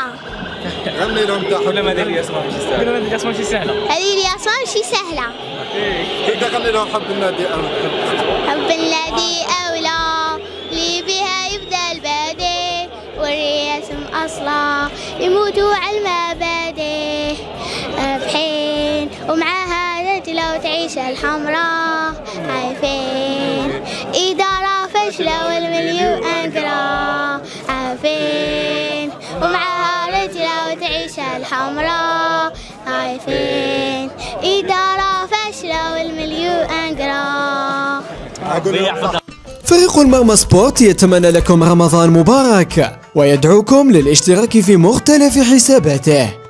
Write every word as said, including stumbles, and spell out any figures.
غني لهم تحت. قول لهم هذه الرسمة ماشي سهلة. قول لهم هذه الرسمة ماشي سهلة. هذه الرسمة ماشي سهلة. انت غني لهم حب النادي أولى. حب النادي أولى اللي بها يبدأ البادئ والرسم أصلا يموتوا على المبادئ بحين ومعاها رجلة وتعيش الحمراء عارفين إدارة فاشلة والمليون أندرا عارفين ومعاها رجلة وتعيش الحمراء عارفين إدارة فاشلة والمليون أندرا. فريق المرمى سبورت يتمنى لكم رمضان مبارك ويدعوكم للاشتراك في مختلف حساباته.